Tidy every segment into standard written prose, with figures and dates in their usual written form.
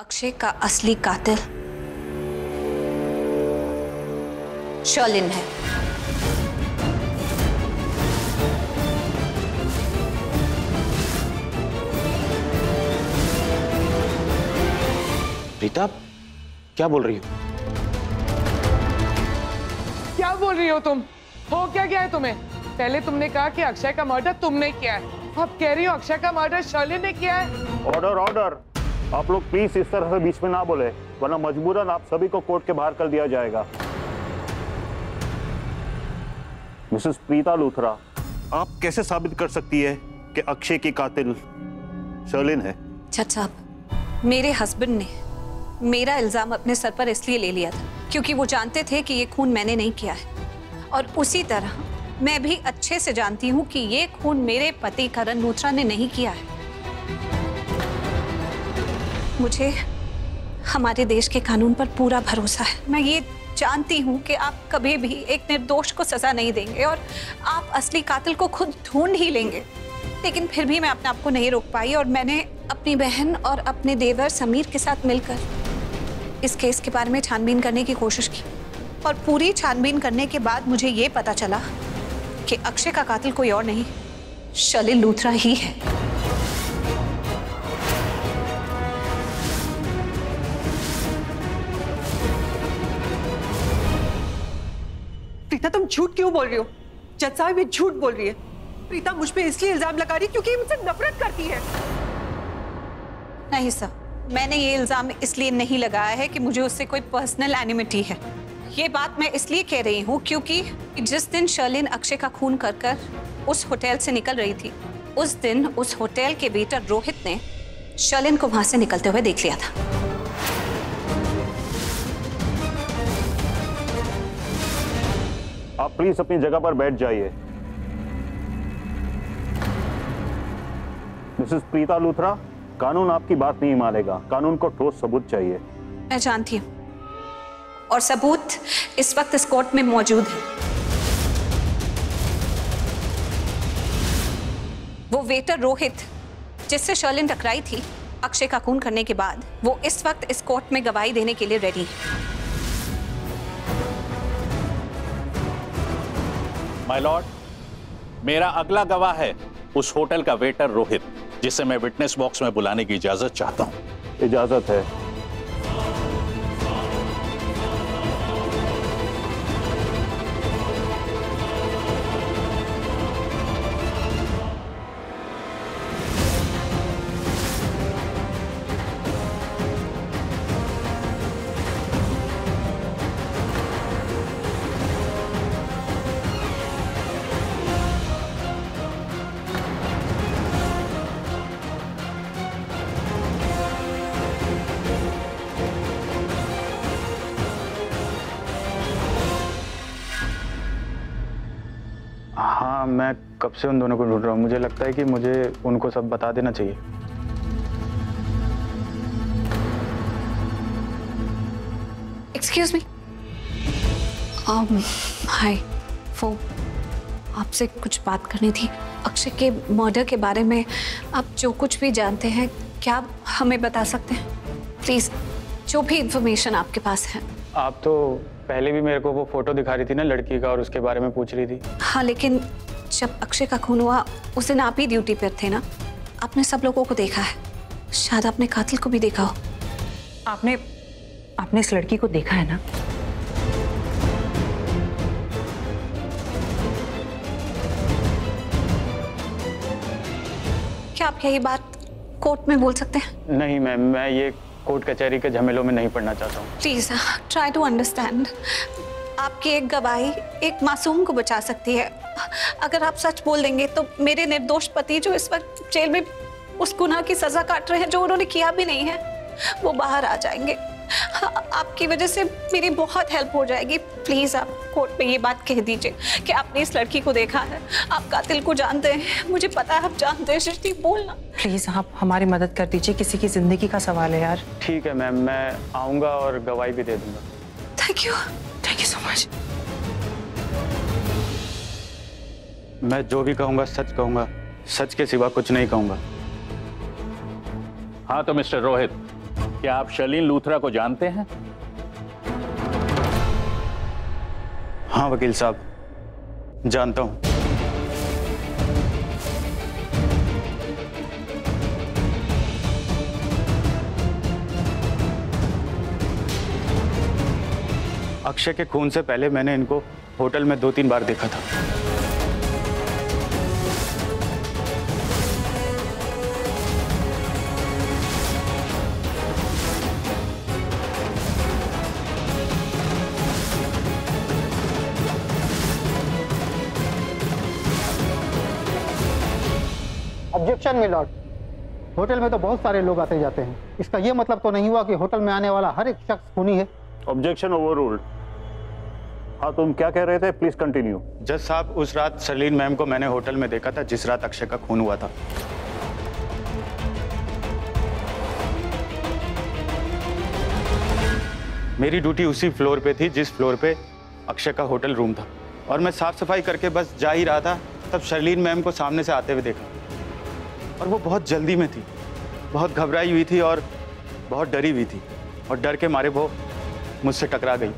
अक्षय का असली कातिल शर्लिन है। रीता, क्या बोल रही हो? क्या बोल रही हो तुम? हो क्या गया है तुम्हें? पहले तुमने कहा कि अक्षय का मर्डर तुमने किया है, अब कह रही हो अक्षय का मर्डर शर्लिन ने किया है। ऑर्डर ऑर्डर, आप लोग प्लीज इस तरह से बीच में ना बोले, वरना मजबूरन आप सभी को कोर्ट के बाहर कर दिया जाएगा। मिसेस प्रीता लूथरा, आप कैसे साबित कर सकती है कि अक्षय की कातिल शर्लिन है? जज साहब, मेरे हस्बैंड ने मेरा इल्जाम अपने सर पर इसलिए ले लिया था क्योंकि वो जानते थे कि ये खून मैंने नहीं किया है, और उसी तरह मैं भी अच्छे से जानती हूँ कि ये खून मेरे पति करण लूथरा ने नहीं किया है। मुझे हमारे देश के कानून पर पूरा भरोसा है। मैं ये जानती हूँ कि आप कभी भी एक निर्दोष को सजा नहीं देंगे और आप असली कातिल को खुद ढूंढ ही लेंगे, लेकिन फिर भी मैं अपने आप को नहीं रोक पाई और मैंने अपनी बहन और अपने देवर समीर के साथ मिलकर इस केस के बारे में छानबीन करने की कोशिश की, और पूरी छानबीन करने के बाद मुझे ये पता चला कि अक्षय का कातिल कोई और नहीं, शर्लिन लूथरा ही है। प्रीता, तुम झूठ क्यों बोल रही हो? जज साहब ये झूठ बोल रही है। प्रीता मुझ पे इसलिए इल्जाम लगा रही है क्योंकि मुझसे नफरत करती है। नहीं सर, मैंने ये इल्जाम इसलिए नहीं लगाया है कि मुझे उससे कोई पर्सनल एनिमिटी है। ये बात मैं इसलिए कह रही हूँ क्योंकि जिस दिन शर्लिन अक्षय का खून कर उस होटल से निकल रही थी, उस दिन उस होटल के वेटर रोहित ने शर्लिन को वहां से निकलते हुए देख लिया था। आप प्लीज अपनी जगह पर बैठ जाइए। मिसेस प्रीता लूथरा, कानून आपकी बात नहीं मानेगा, कानून को ठोस सबूत चाहिए। मैं जानती हूँ, और सबूत इस वक्त इस कोर्ट में मौजूद है। वो वेटर रोहित जिससे शर्लिन टकराई थी अक्षय का खून करने के बाद, वो इस वक्त इस कोर्ट में गवाही देने के लिए रेडी है। माय लॉर्ड, मेरा अगला गवाह है उस होटल का वेटर रोहित, जिसे मैं विटनेस बॉक्स में बुलाने की इजाजत चाहता हूं। इजाजत है। हाँ, मैं कब से उन दोनों को ढूंढ रहा हूँ। मुझे लगता है कि मुझे उनको सब बता देना चाहिए। एक्सक्यूज मी, हाय, वो आपसे कुछ बात करनी थी। अक्षय के मर्डर के बारे में आप जो कुछ भी जानते हैं, क्या आप हमें बता सकते हैं प्लीज? जो भी इंफॉर्मेशन आपके पास है। आप तो पहले भी मेरे को वो फोटो दिखा रही थी ना लड़की का, और उसके बारे में पूछ रही थी। हाँ, लेकिन जब अक्षय का खून हुआ उस दिन आप ही ड्यूटी पर थे ना। आपने सब लोगों को देखा है, शायद आपने कातिल को भी देखा हो। आपने इस लड़की को देखा है ना? क्या आप यही बात कोर्ट में बोल सकते हैं? नहीं मैम, मैं ये कोर्ट कचहरी के झमेलों में नहीं पड़ना चाहता हूँ। Please try to understand. आपकी एक गवाही एक मासूम को बचा सकती है। अगर आप सच बोल देंगे तो मेरे निर्दोष पति जो इस वक्त जेल में उस गुनाह की सजा काट रहे हैं जो उन्होंने किया भी नहीं है, वो बाहर आ जाएंगे। आपकी वजह से मेरी बहुत हेल्प हो जाएगी। प्लीज आप कोर्ट में ये बात कह दीजिए कि आपने इस लड़की को देखा है, आप कातिल को जानते हैं। मुझे पता है आप जानते हैं। सृष्टि, बोलना प्लीज, आप हमारी मदद कर दीजिए। किसी की जिंदगी का सवाल है यार। ठीक है मैम, मैं आऊँगा और गवाही भी दे दूंगा। Thank you so much. मैं जो भी कहूँगा सच कहूँगा, सच के सिवा कुछ नहीं कहूँगा। हाँ तो मिस्टर रोहित, क्या आप शर्लिन लूथरा को जानते हैं? हाँ वकील साहब, जानता हूं। अक्षय के खून से पहले मैंने इनको होटल में 2-3 बार देखा था। ऑब्जेक्शन मिलॉर्ड, होटल में तो बहुत सारे लोग आते जाते हैं, इसका यह मतलब तो नहीं हुआ कि होटल में आने वाला हर एक शख्स खूनी है। Objection overruled. हाँ, तुम क्या कह रहे थे? Please continue. जज साहब, उस रात शर्लिन मैम को मैंने होटल में देखा था जिस रात अक्षय का खून हुआ था। मेरी ड्यूटी उसी फ्लोर पे थी जिस फ्लोर पे अक्षय का होटल रूम था, और मैं साफ सफाई करके बस जा ही रहा था, तब शर्लिन मैम को सामने से आते हुए देखा, और वो बहुत जल्दी में थी, बहुत घबराई हुई थी और बहुत डरी हुई थी, और डर के मारे वो मुझसे टकरा गई।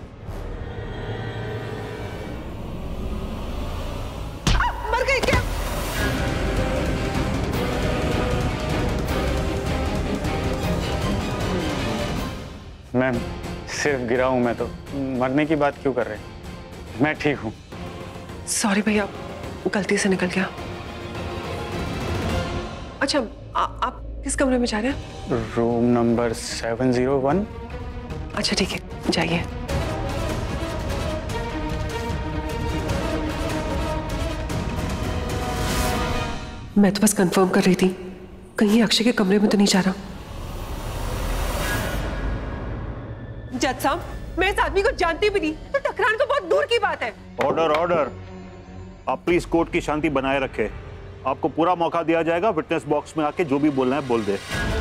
मर गई क्या? मैम, सिर्फ गिरा हूं मैं तो, मरने की बात क्यों कर रहे हैं? मैं ठीक हूं। सॉरी भैया, गलती से निकल गया। अच्छा, आप किस कमरे में जा रहे हैं? Room number 701। अच्छा ठीक है, जाइए। मैं तो बस कंफर्म कर रही थी, कहीं अक्षय के कमरे में तो नहीं जा रहा। जज साहब, मैं इस आदमी को जानती भी नहीं, तो टकराना तो बहुत दूर की बात है। Order, order. आप प्लीज कोर्ट की शांति बनाए रखें। आपको पूरा मौका दिया जाएगा, विटनेस बॉक्स में आके जो भी बोलना है बोल दे।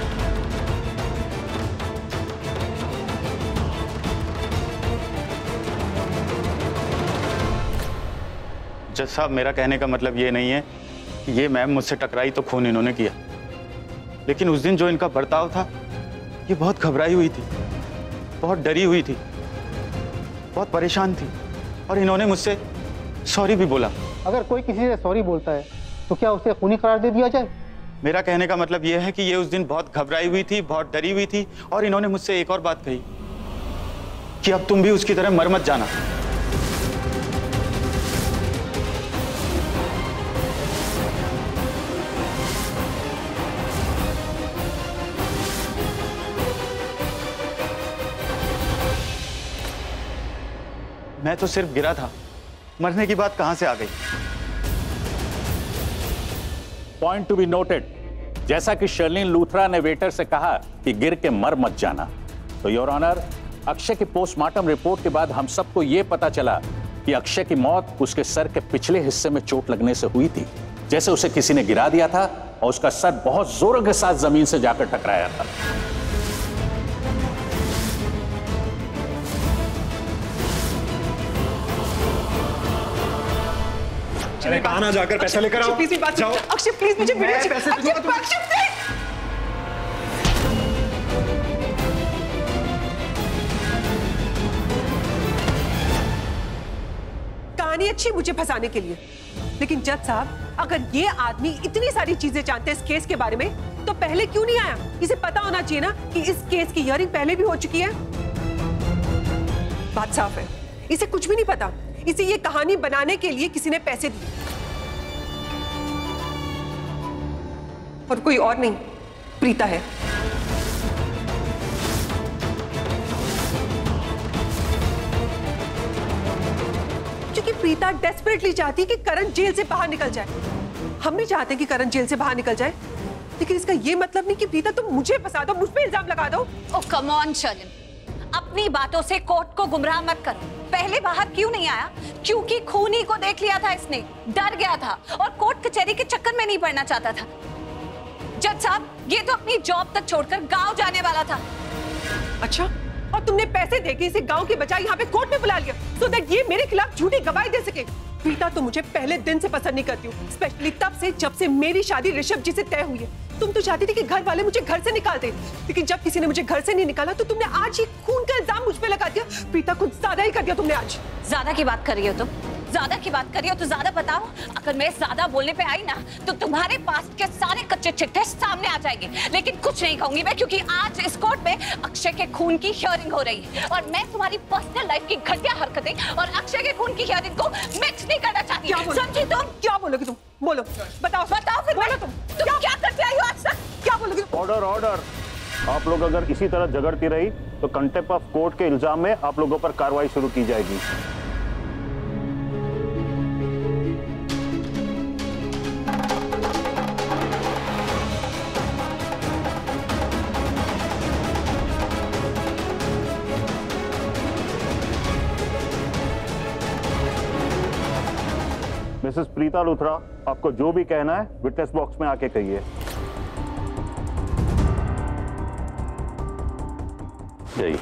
जज साहब, मेरा कहने का मतलब ये नहीं है कि ये मैम मुझसे टकराई तो खून इन्होंने किया, लेकिन उस दिन जो इनका बर्ताव था, ये बहुत घबराई हुई थी, बहुत डरी हुई थी, बहुत परेशान थी, और इन्होंने मुझसे सॉरी भी बोला। अगर कोई किसी से सॉरी बोलता है तो क्या उसे खूनी करार दे दिया जाए? मेरा कहने का मतलब यह है कि ये उस दिन बहुत घबराई हुई थी, बहुत डरी हुई थी, और इन्होंने मुझसे एक और बात कही कि अब तुम भी उसकी तरह मर मत जाना। मैं तो सिर्फ गिरा था, मरने की बात कहां से आ गई? पॉइंट टू बी नोटेड, जैसा कि शर्लिन लूथरा ने वेटर से कहा कि गिर के मर मत जाना, तो योर ऑनर, अक्षय की पोस्टमार्टम रिपोर्ट के बाद हम सबको यह पता चला कि अक्षय की मौत उसके सर के पिछले हिस्से में चोट लगने से हुई थी, जैसे उसे किसी ने गिरा दिया था और उसका सर बहुत जोरों के साथ जमीन से जाकर टकराया था। अरे कहाँ ना जाकर पैसा लेकर आओ। प्लीज बात जाओ। अक्षय प्लीज मुझे वीडियो मैं पैसे दूंगा तुम्हें। अक्षय प्लीज। कहानी अच्छी मुझे फंसाने के लिए, लेकिन जज साहब, अगर ये आदमी इतनी सारी चीजें जानते हैं इस केस के बारे में, तो पहले क्यों नहीं आया? इसे पता होना चाहिए ना कि इस केस की हियरिंग पहले भी हो चुकी है। बात साफ है, इसे कुछ भी नहीं पता। इसे ये कहानी बनाने के लिए किसी ने पैसे दिए, और कोई और नहीं, प्रीता है। क्योंकि प्रीता डेस्परेटली चाहती कि करण जेल से बाहर निकल जाए। हम भी चाहते हैं कि करण जेल से बाहर निकल जाए, लेकिन इसका ये मतलब नहीं कि प्रीता तुम मुझे फंसा दो, मुझ पे इल्जाम लगा दो। ओह कम ऑन शर्लिन, अपनी बातों से कोर्ट को गुमराह मत करो। पहले बाहर क्यों नहीं आया? क्योंकि खूनी को देख लिया था इसने, डर गया था और कोर्ट कचहरी के चक्कर में नहीं पड़ना चाहता था। जज साहब, ये तो अपनी जॉब तक छोड़कर गांव जाने वाला था। अच्छा, और तुमने पैसे देके इसे गांव के बजाय यहाँ पे कोर्ट में बुला लिया, सो दैट ये मेरे खिलाफ झूठी गवाही दे सके। प्रीता तो मुझे पहले दिन से पसंद नहीं करती हूँ, स्पेशली तब से जब से मेरी शादी ऋषभ जी से तय हुई है। तुम तो चाहती थी कि घर वाले मुझे घर से निकाल दे, लेकिन जब किसी ने मुझे घर से नहीं निकाला तो तुमने आज ही खून का इल्जाम मुझ पे लगा दिया। प्रीता, कुछ ज्यादा ही कर दिया तुमने आज। ज्यादा की बात कर रही हो तुम? ज्यादा की बात कर रही हो तो ज्यादा बताओ। अगर मैं ज्यादा बोलने पे आई ना तो तुम्हारे पास के सारे कच्चे चिट्ठे सामने आ जाएंगे, लेकिन कुछ नहीं कहूंगी मैं, क्योंकि आज इस कोर्ट में अक्षय के खून की हियरिंग हो रही है और मैं तुम्हारी पर्सनल लाइफ की घटिया हरकतें और अक्षय के खून की हियरिंग को मिक्स नहीं करना चाहती। समझी तुम? क्या बोलोगी तुम? बोलो, बताओ फिर बोलो। तुम क्या करते आई हो आज तक? क्या बोलोगी? Order order. आप लोग अगर इसी तरह झगड़ती रही तो कंटेम्प्ट ऑफ कोर्ट के इल्जाम में आप लोगों पर कार्रवाई शुरू की जाएगी। मिसेस प्रीता लूथरा, आपको जो भी कहना है विटनेस बॉक्स में आके कहिए। यही।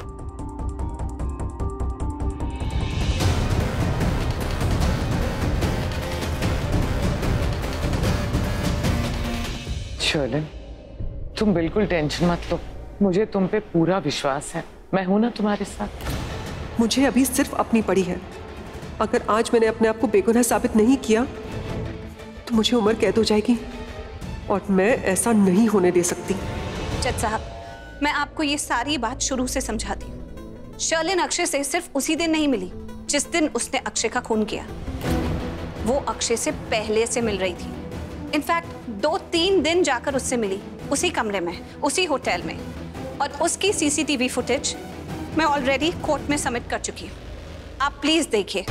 शर्लिन, तुम बिल्कुल टेंशन मत लो, मुझे तुम पे पूरा विश्वास है, मैं हूं ना तुम्हारे साथ। मुझे अभी सिर्फ अपनी पड़ी है। अगर आज मैंने अपने आप को बेगुनाह साबित नहीं किया तो मुझे उम्र कैद हो जाएगी और मैं ऐसा नहीं होने दे सकती। जज साहब, मैं आपको ये सारी बात शुरू से समझाती हूँ। शर्लिन अक्षय से सिर्फ उसी दिन नहीं मिली जिस दिन उसने अक्षय का खून किया। वो अक्षय से पहले से मिल रही थी। इनफैक्ट 2-3 दिन जाकर उससे मिली, उसी कमरे में, उसी होटल में, और उसकी सीसीटीवी फुटेज मैं ऑलरेडी कोर्ट में सबमिट कर चुकी हूँ। आप प्लीज देखिए।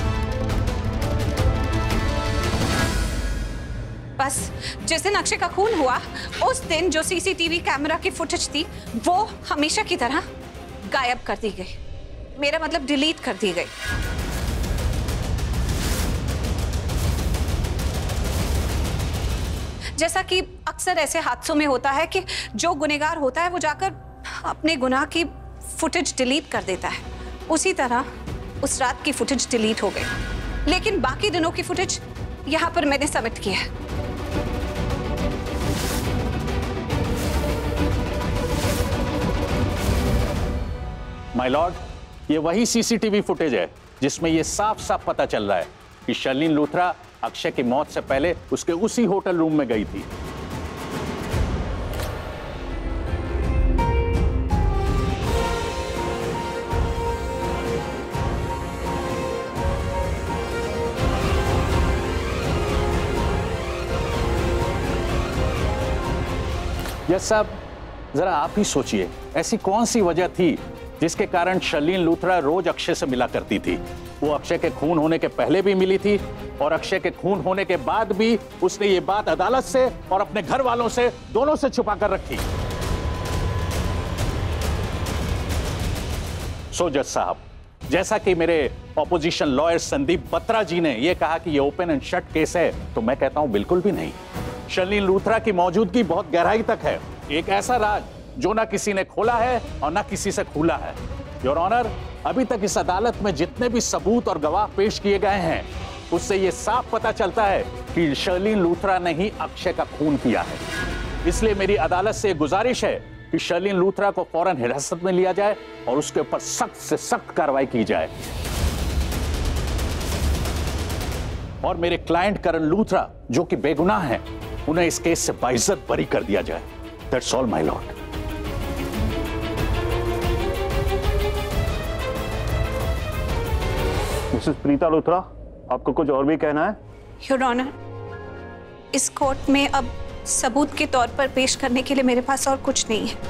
बस जिस दिन अक्षय का खून हुआ उस दिन जो सीसीटीवी कैमरा की फुटेज थी वो हमेशा की तरह गायब कर दी गई, मेरा मतलब डिलीट कर दी गई। जैसा कि अक्सर ऐसे हादसों में होता है कि जो गुनहगार होता है वो जाकर अपने गुनाह की फुटेज डिलीट कर देता है, उसी तरह उस रात की फुटेज डिलीट हो गई, लेकिन बाकी दिनों की फुटेज यहां पर मैंने सबमिट किया है। माय लॉर्ड, ये वही सीसीटीवी फुटेज है जिसमें ये साफ साफ पता चल रहा है कि शर्लिन लूथरा अक्षय की मौत से पहले उसके उसी होटल रूम में गई थी। यस साहब, जरा आप ही सोचिए, ऐसी कौन सी वजह थी जिसके कारण शर्लिन लूथरा रोज अक्षय से मिला करती थी? वो अक्षय के खून होने के पहले भी मिली थी और अक्षय के खून होने के बाद भी उसने ये बात अदालत से और अपने घर वालों से, दोनों से छुपा कर रखी। सो जज साहब, जैसा कि मेरे ऑपोजिशन लॉयर संदीप बत्रा जी ने यह कहा कि ये ओपन एंड शट केस है, तो मैं कहता हूं बिल्कुल भी नहीं। शर्लिन लूथरा की मौजूदगी बहुत गहराई तक है, एक ऐसा राज जो ना किसी ने खोला है और ना किसी से खुला है। योर ऑनर, अभी तक इस अदालत में जितने भी सबूत और गवाह पेश किए गए हैं उससे यह साफ पता चलता है कि शर्लिन लूथरा ने ही अक्षय का खून किया है। इसलिए मेरी अदालत से गुजारिश है कि शर्लिन लूथरा को फौरन हिरासत में लिया जाए और उसके ऊपर सख्त से सख्त कार्रवाई की जाए और मेरे क्लाइंट करण लूथरा जो कि बेगुनाह हैं, उन्हें इस केस से बाइज्जत बरी कर दिया जाए। That's all my lord. Mrs Preeta Luthra, आपको कुछ और भी कहना है? योर ऑनर, इस कोर्ट में अब सबूत के तौर पर पेश करने के लिए मेरे पास और कुछ नहीं है।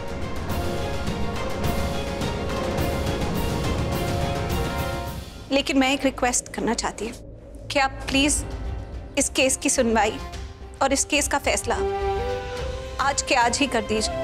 लेकिन मैं एक रिक्वेस्ट करना चाहती हूँ कि आप प्लीज इस केस की सुनवाई और इस केस का फैसला आज के आज ही कर दीजिए।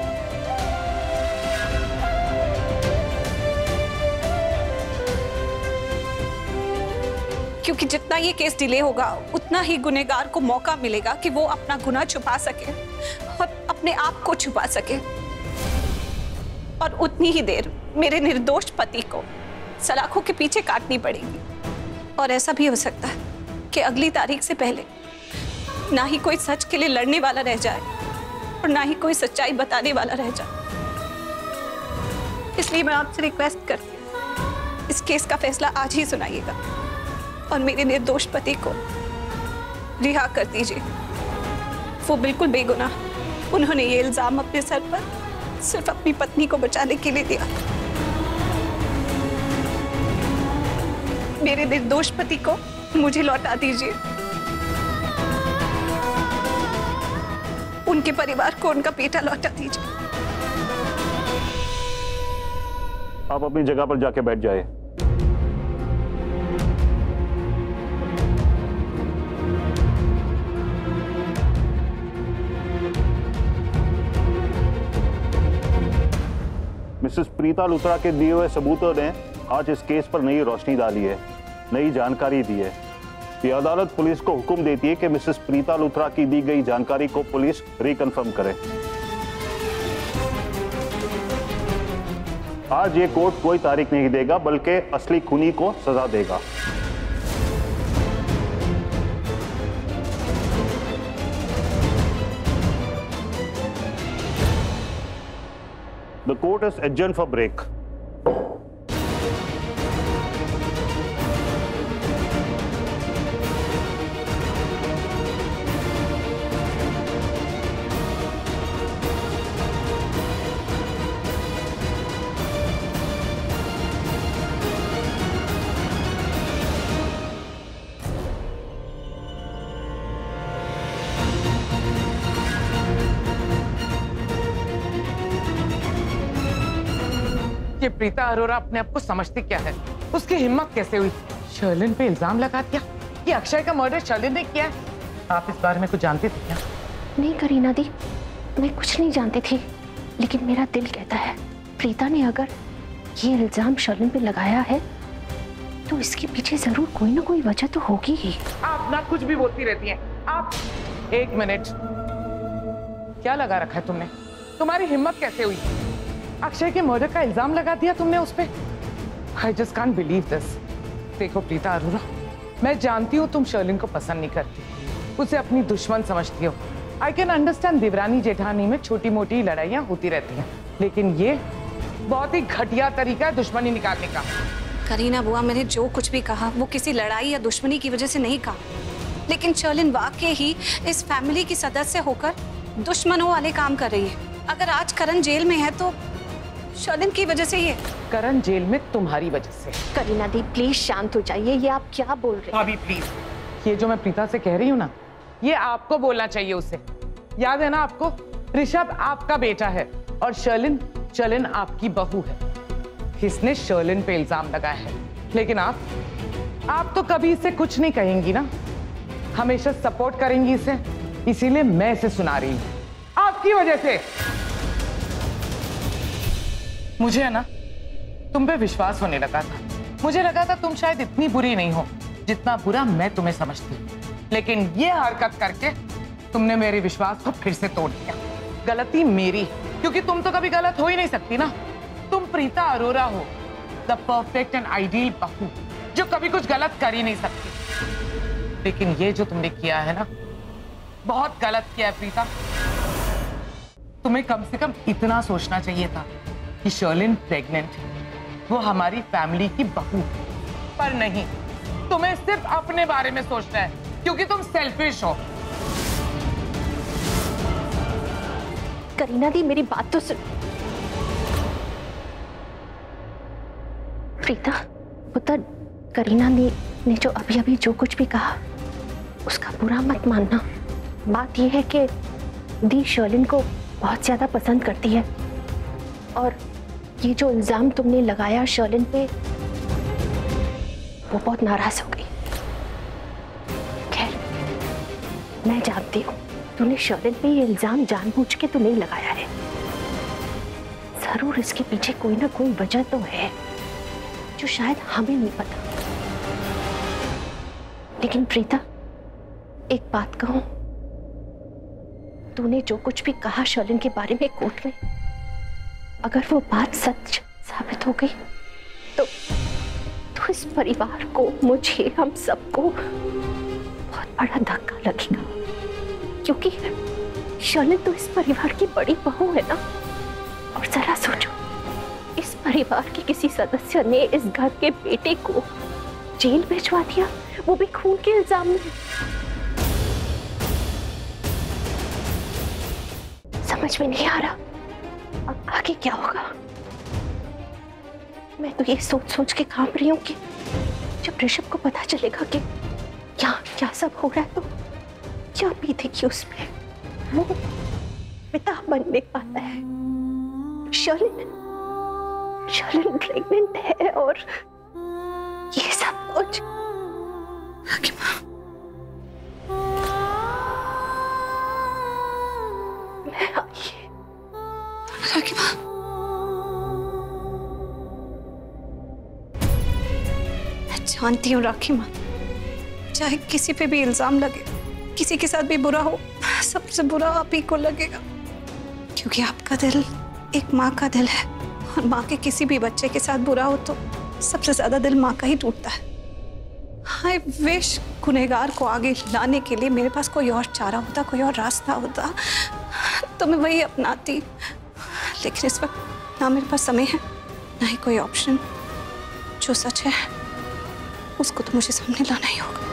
क्योंकि जितना ये केस डिले होगा उतना ही गुनहगार को मौका मिलेगा कि वो अपना गुनाह छुपा सके और अपने आप को छुपा सके, और उतनी ही देर मेरे निर्दोष पति को सलाखों के पीछे काटनी पड़ेगी। और ऐसा भी हो सकता है कि अगली तारीख से पहले ना ही कोई सच के लिए लड़ने वाला रह जाए और ना ही कोई सच्चाई बताने वाला रह जाए। इसलिए मैं आपसे रिक्वेस्ट करती हूँ, इस केस का फैसला आज ही सुनाइएगा और मेरे निर्दोष पति को रिहा कर दीजिए। वो बिल्कुल बेगुनाह। उन्होंने ये इल्जाम अपने सर पर सिर्फ अपनी पत्नी को बचाने के लिए दिया। मेरे निर्दोष पति को मुझे लौटा दीजिए। उनके परिवार को उनका बेटा लौटा दीजिए। आप अपनी जगह पर जाके बैठ जाए। मिसेस प्रीता लूथरा के दिए हुए सबूतों ने आज इस केस पर नई रोशनी डाली है, नई जानकारी दी है। ये अदालत पुलिस को हुक्म देती है कि मिसेस प्रीता लूथरा की दी गई जानकारी को पुलिस रिकन्फर्म करे। आज ये कोर्ट कोई तारीख नहीं देगा, बल्कि असली खूनी को सजा देगा। The court is adjourned for break. ये प्रीता अरोरा अपने आप को समझती क्या है? उसकी हिम्मत कैसे हुई? शर्लिन पे इल्जाम लगा दिया कि अक्षय का मर्डर शर्लिन ने किया है। आप इस बारे में कुछ जानती थी क्या? नहीं करीना दी, मैं कुछ नहीं जानती थी, लेकिन मेरा दिल कहता है प्रीता ने अगर ये इल्जाम शर्लिन पे लगाया है तो इसके पीछे जरूर कोई ना कोई वजह तो होगी ही। आप ना कुछ भी बोलती रहती हैं। आप एक मिनट, क्या लगा रखा है तुमने? तुम्हारी हिम्मत कैसे हुई? अक्षय के मर्डर का इल्जाम लगा दिया तुमने उस पे। I just can't believe this। देखो प्रीता अरोरा, मैं जानती हूँ तुम शर्लिन को पसंद नहीं करती, उसे अपनी दुश्मन समझती हो। I can understand Devrani Jethani में छोटी मोटी लड़ाइयाँ होती रहती हैं, लेकिन ये बहुत ही घटिया तरीका है दुश्मनी निकालने का। करीना बुआ, मैंने जो कुछ भी कहा वो किसी लड़ाई या दुश्मनी की वजह से नहीं कहा, लेकिन शर्लिन वाकई ही इस फैमिली की सदस्य होकर दुश्मनों वाले काम कर रही है। अगर आज करण जेल में है तो शर्लिन की वजह से ही है। करण जेल में तुम्हारी वजह से। करीना दी प्लीज शांत हो जाइए, ये आप क्या बोल रहे हैं? भाभी प्लीज, ये जो मैं प्रीता से कह रही हूँ ना, ये आपको बोलना चाहिए उसे। याद है ना आपको, ऋषभ आपका बेटा है और शर्लिन आपकी बहू है। इसने शर्लिन पे इल्जाम लगाया है, लेकिन आप तो कभी इसे कुछ नहीं कहेंगी ना, हमेशा सपोर्ट करेंगी इसे। इसीलिए मैं इसे सुना रही हूँ, आपकी वजह से। मुझे है ना तुम पे विश्वास होने लगा था। मुझे लगा था तुम शायद इतनी बुरी नहीं हो जितना बुरा मैं तुम्हें समझती हूँ, लेकिन ये हरकत करके तुमने मेरे विश्वास को फिर से तोड़ दिया। गलती मेरी, क्योंकि तुम तो कभी गलत हो ही नहीं सकती ना। तुम प्रीता अरोरा हो, द परफेक्ट एंड आइडियल बहू, जो कभी कुछ गलत कर ही नहीं सकती। लेकिन ये जो तुमने किया है ना, बहुत गलत किया है प्रीता। तुम्हें कम से कम इतना सोचना चाहिए था कि शर्लिन प्रेग्नेंट है, वो हमारी फैमिली की बहू, पर नहीं, तुम्हें सिर्फ अपने बारे में सोचना है, क्योंकि तुम सेल्फिश हो। करीना दी मेरी बात तो सुन। प्रीता पुत्र, करीना ने जो अभी अभी जो कुछ भी कहा उसका बुरा मत मानना। बात यह है कि दी शर्लिन को बहुत ज्यादा पसंद करती है और ये जो इल्जाम तुमने लगाया शर्लिन पे, वो बहुत नाराज हो गई। खैर, मैं जानती हूँ तूने शर्लिन पे ये इल्जाम जानबूझ के तो नहीं लगाया है, जरूर इसके पीछे कोई ना कोई वजह तो है जो शायद हमें नहीं पता। लेकिन प्रीता, एक बात कहूं, तूने जो कुछ भी कहा शर्लिन के बारे में कोर्ट में, अगर वो बात सच साबित हो गई तो इस परिवार को, मुझे, हम सबको बहुत बड़ा धक्का लगेगा, क्योंकि शर्लिन तो इस परिवार की बड़ी बहू है ना। और जरा सोचो, इस परिवार के किसी सदस्य ने इस घर के बेटे को जेल भिजवा दिया, वो भी खून के इल्जाम में। समझ में नहीं आ रहा अब आगे क्या होगा। मैं तो ये सोच सोच के कांप रही हूँ कि जब ऋषभ को पता चलेगा कि क्या सब हो रहा है तो क्या बीतेगी उसमें। वो पिता बनने वाला है। शर्लिन प्रेग्नेंट है और ये सब कुछ। मैं आई। राखीमा, मैं जानती हूँ राखीमा, चाहे किसी पे भी इल्जाम लगे, किसी के साथ भी बुरा हो, सबसे बुरा आप ही को लगेगा, क्योंकि आपका दिल एक माँ का दिल है और माँ के किसी भी बच्चे के साथ बुरा हो तो सबसे ज्यादा दिल माँ का ही टूटता है। आई विश गुनहगार को आगे लाने के लिए मेरे पास कोई और चारा होता, कोई और रास्ता होता तो मैं वही अपनाती, लेकिन इस वक्त ना मेरे पास समय है ना ही कोई ऑप्शन। जो सच है उसको तो मुझे सामने लाना ही होगा।